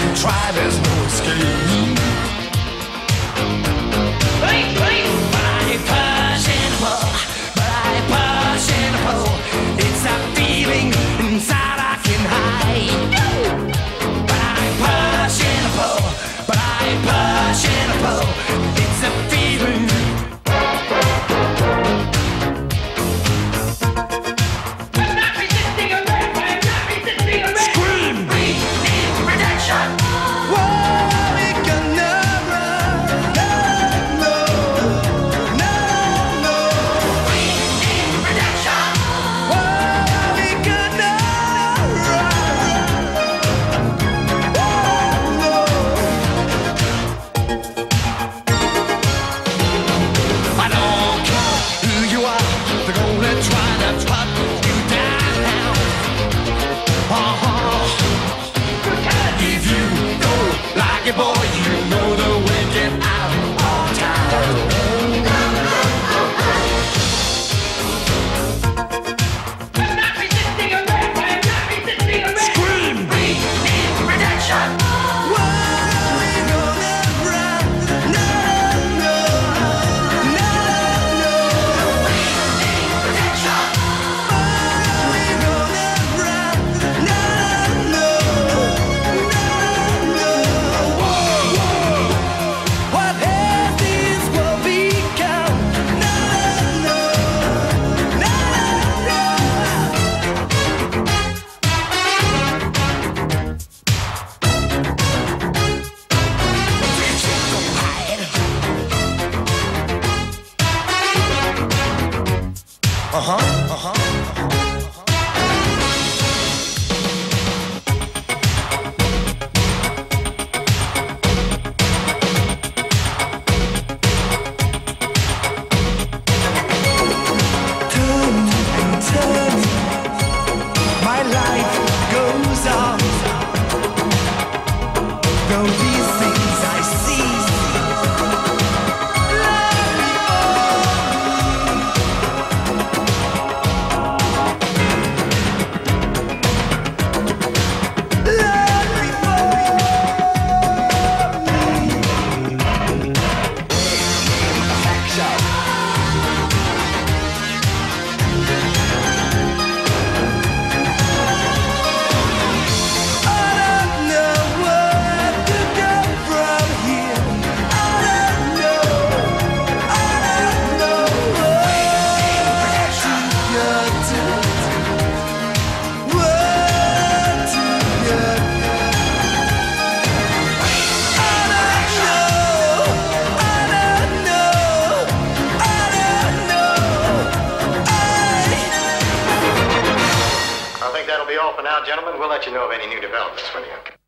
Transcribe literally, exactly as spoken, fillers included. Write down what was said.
try, there's no escape. Wait, wait. But I ain't personable, but I ain't personable. It's a feeling inside I can hide. But I ain't personable, but I ain't personable. It's a feeling. That'll be all for now, gentlemen. We'll let you know of any new developments when you